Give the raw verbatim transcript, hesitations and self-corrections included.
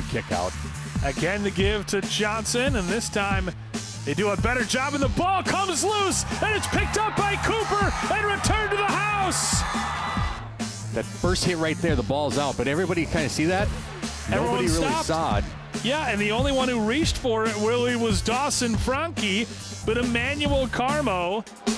good kick out. Again, the give to Johnson, and this time they do a better job, and the ball comes loose, and it's picked up by Cooper and returned to the house. That first hit right there, the ball's out, but everybody kind of see that? Everyone Nobody really stopped. saw it. Yeah, and the only one who reached for it really was Dawson Franke, but Emmanuel Karmo